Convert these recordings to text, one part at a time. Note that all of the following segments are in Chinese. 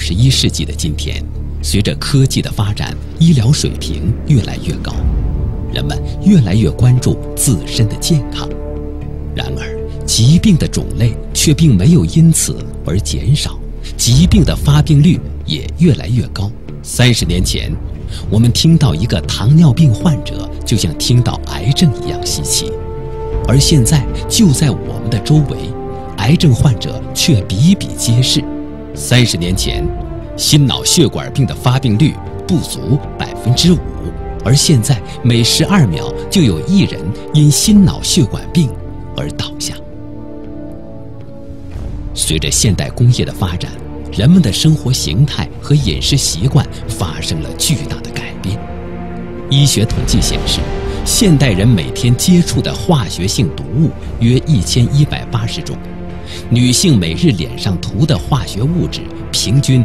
21世纪的今天，随着科技的发展，医疗水平越来越高，人们越来越关注自身的健康。然而，疾病的种类却并没有因此而减少，疾病的发病率也越来越高。30年前，我们听到一个糖尿病患者，就像听到癌症一样稀奇，而现在就在我们的周围，癌症患者却比比皆是。30年前，心脑血管病的发病率不足5%，而现在每12秒就有1人因心脑血管病而倒下。随着现代工业的发展，人们的生活形态和饮食习惯发生了巨大的改变。医学统计显示，现代人每天接触的化学性毒物约1180种，女性每日脸上涂的化学物质平均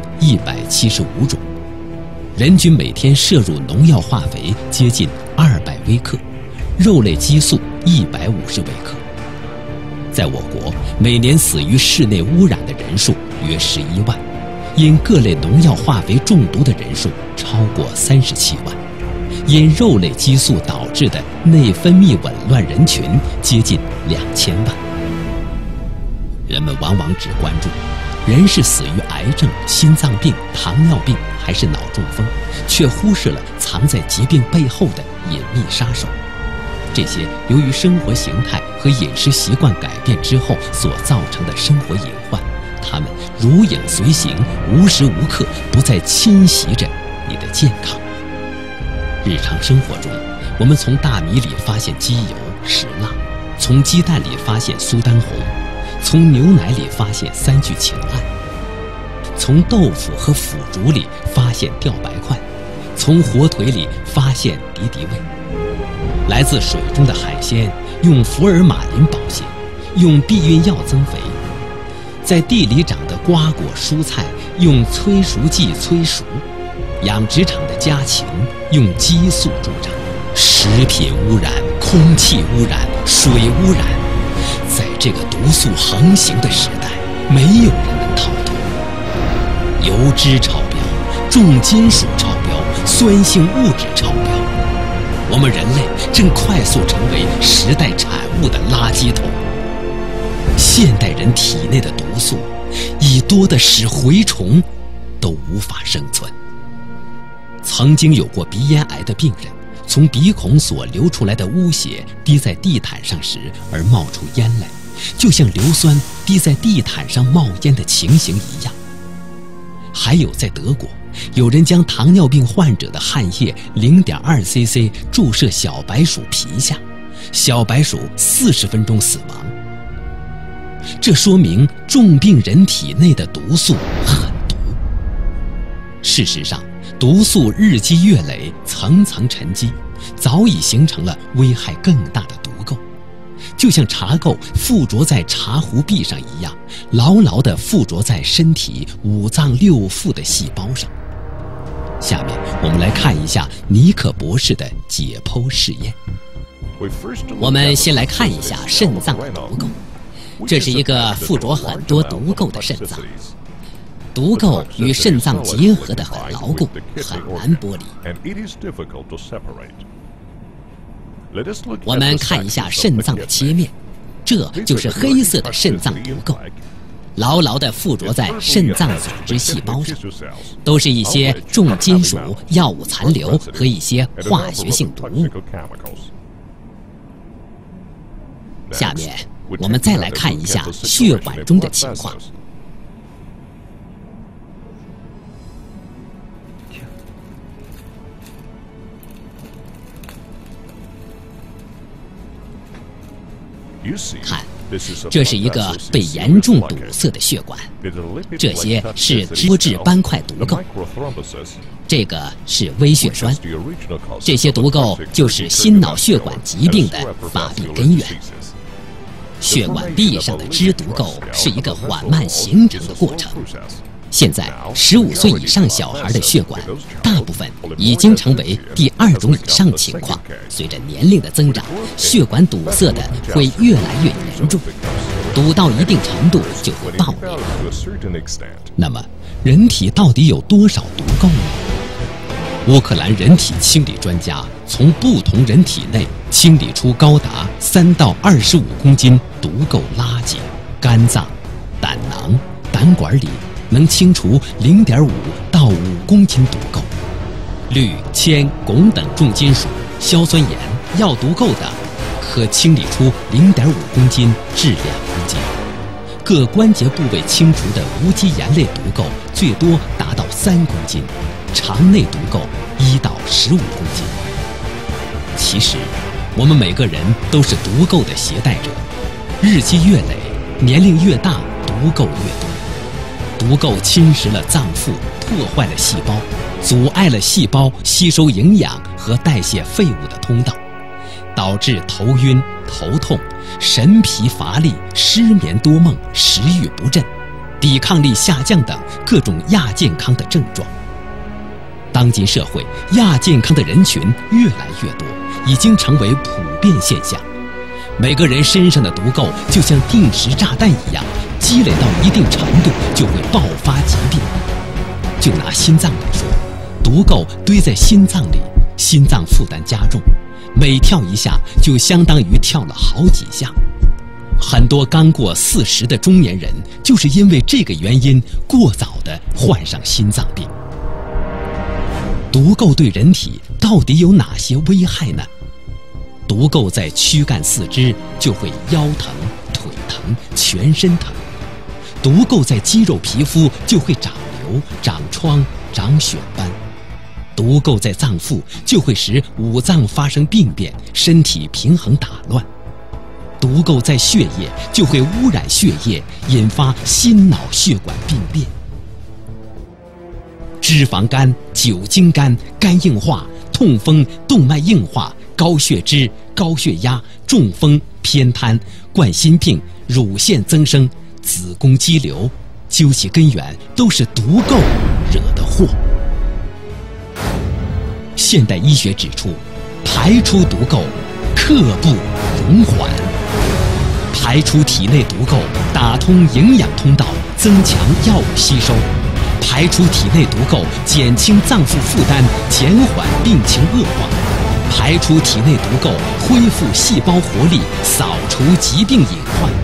175种，人均每天摄入农药化肥接近200微克，肉类激素150微克。在我国，每年死于室内污染的人数约11万，因各类农药化肥中毒的人数超过37万，因肉类激素导致的内分泌紊乱人群接近2000万。人们往往只关注人是死于癌症、心脏病、糖尿病还是脑中风，却忽视了藏在疾病背后的隐秘杀手。这些由于生活形态和饮食习惯改变之后所造成的生活隐患，它们如影随形，无时无刻不在侵袭着你的健康。日常生活中，我们从大米里发现机油、石蜡，从鸡蛋里发现苏丹红，从牛奶里发现3聚氰胺，从豆腐和腐竹里发现吊白块，从火腿里发现敌敌畏。来自水中的海鲜用福尔马林保鲜，用避孕药增肥；在地里长的瓜果蔬菜用催熟剂催熟；养殖场的家禽用激素助长。食品污染、空气污染、水污染，在这个毒素横行的时代，没有人能逃脱。油脂超标，重金属超标，酸性物质超标，我们人类正快速成为时代产物的垃圾桶。现代人体内的毒素已多得使蛔虫都无法生存。曾经有过鼻咽癌的病人，从鼻孔所流出来的污血滴在地毯上时而冒出烟来，就像硫酸滴在地毯上冒烟的情形一样。还有在德国，有人将糖尿病患者的汗液 0.2 cc 注射小白鼠皮下，小白鼠40分钟死亡。这说明重病人体内的毒素很毒。事实上，毒素日积月累，层层沉积，早已形成了危害更大的毒垢，就像茶垢附着在茶壶壁上一样，牢牢地附着在身体5脏6腑的细胞上。下面我们来看一下尼克博士的解剖试验。我们先来看一下肾脏的毒垢，这是一个附着很多毒垢的肾脏。毒垢与肾脏结合得很牢固，很难剥离。我们看一下肾脏的切面，这就是黑色的肾脏毒垢，牢牢地附着在肾脏组织细胞上，都是一些重金属、药物残留和一些化学性毒物。下面我们再来看一下血管中的情况。看，这是一个被严重堵塞的血管，这些是多质斑块毒垢，这个是微血栓，这些毒垢就是心脑血管疾病的发病根源。血管壁上的脂毒垢是一个缓慢形成的过程。现在15岁以上小孩的血管大部分已经成为第2种以上情况，随着年龄的增长，血管堵塞的会越来越严重。 堵到一定程度就会爆裂。那么，人体到底有多少毒垢呢？乌克兰人体清理专家从不同人体内清理出高达3到25公斤毒垢垃圾，肝脏、胆囊、胆管里能清除0.5到5公斤毒垢，氯、铅、汞等重金属、硝酸盐、药毒垢等可清理出0.5公斤至2公斤。各关节部位清除的无机盐类毒垢最多达到3公斤，肠内毒垢1到15公斤。其实，我们每个人都是毒垢的携带者，日积月累，年龄越大，毒垢越多。毒垢侵蚀了脏腑，破坏了细胞，阻碍了细胞吸收营养和代谢废物的通道，导致头晕、头痛、神疲乏力、失眠多梦、食欲不振、抵抗力下降等各种亚健康的症状。当今社会，亚健康的人群越来越多，已经成为普遍现象。每个人身上的毒垢就像定时炸弹一样，积累到一定程度就会爆发疾病。就拿心脏来说，毒垢堆在心脏里，心脏负担加重，每跳一下就相当于跳了好几下。很多刚过40的中年人就是因为这个原因过早地患上心脏病。毒垢对人体到底有哪些危害呢？毒垢在躯干四肢就会腰疼、腿疼、全身疼；毒垢在肌肉皮肤就会长瘤、长疮、长血斑；毒垢在脏腑就会使五脏发生病变，身体平衡打乱；毒垢在血液就会污染血液，引发心脑血管病变。脂肪肝、酒精肝、肝硬化、痛风、动脉硬化、高血脂、高血压、中风、偏瘫、冠心病、乳腺增生、子宫肌瘤，究其根源都是毒垢惹的祸。现代医学指出，排出毒垢刻不容缓。排出体内毒垢，打通营养通道，增强药物吸收；排出体内毒垢，减轻脏腑负担，减缓病情恶化；排出体内毒垢，恢复细胞活力，扫除疾病隐患。